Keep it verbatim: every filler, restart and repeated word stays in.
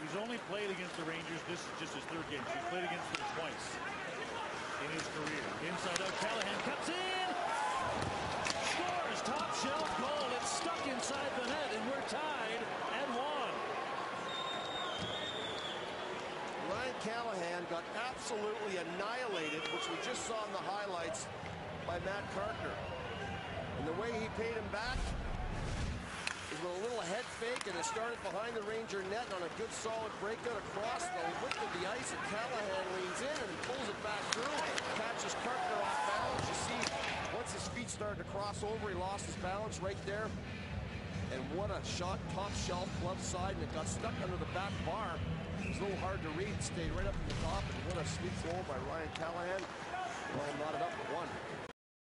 He's only played against the Rangers. This is just his third game. He's played against them twice in his career. Inside out, Callahan cuts in. Scores. Top shelf goal. It's stuck inside the net, and we're tied at one. Ryan Callahan got absolutely annihilated, which we just saw in the highlights by Matt Carkner. And the way he paid him back is with a little head fake, and it started behind the Ranger net on a good solid breakout across the width of the ice, and Callahan leans in and pulls it back through, catches Carkner off balance. You see, once his feet started to cross over, he lost his balance right there. And what a shot, top shelf, glove side, and it got stuck under the back bar. It was a little hard to read, it stayed right up in the top, and what a sweet goal by Ryan Callahan. Well, knotted up at one.